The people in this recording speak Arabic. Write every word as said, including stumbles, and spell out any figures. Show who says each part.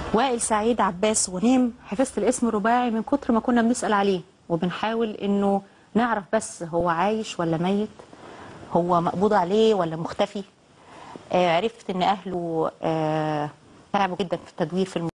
Speaker 1: وائل سعيد عباس غنيم، حفظت الاسم الرباعي من كتر ما كنا بنسأل عليه وبنحاول انه نعرف بس هو عايش ولا ميت، هو مقبوض عليه ولا مختفي. آه عرفت ان اهله آه تعبوا جدا في التدوير في